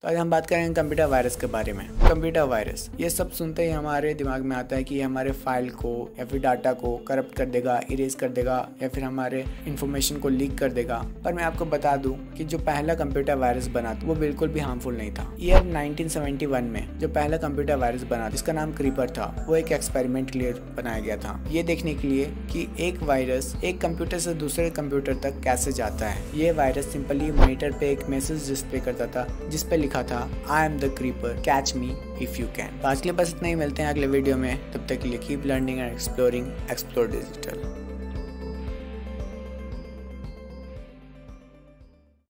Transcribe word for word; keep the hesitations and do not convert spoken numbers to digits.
तो आज हम बात करेंगे कंप्यूटर वायरस के बारे में। कंप्यूटर वायरस, ये सब सुनते ही हमारे दिमाग में आता है कि हमारे फाइल को या फिर डाटा को करप्ट कर देगा, इरेज कर देगा या फिर हमारे इंफॉर्मेशन को लीक कर देगा। पर मैं आपको बता दूं कि जो पहला कंप्यूटर वायरस बना था वो बिल्कुल भी हार्मफुल नहीं था। ईयर नाइनटीन सेवेंटी वन में जो पहला कंप्यूटर वायरस बना जिसका नाम क्रीपर था, वो एक एक्सपेरिमेंट के लिए बनाया गया था, ये देखने के लिए कि एक वायरस एक कंप्यूटर से दूसरे कंप्यूटर तक कैसे जाता है। ये वायरस सिंपली मॉनिटर पे एक मैसेज डिस्प्ले करता था जिस पे लिखा था I am the creeper, catch me if you can. आज के लिए बस इतना ही, मिलते हैं अगले वीडियो में। तब तक के लिए keep learning and exploring, explore digital.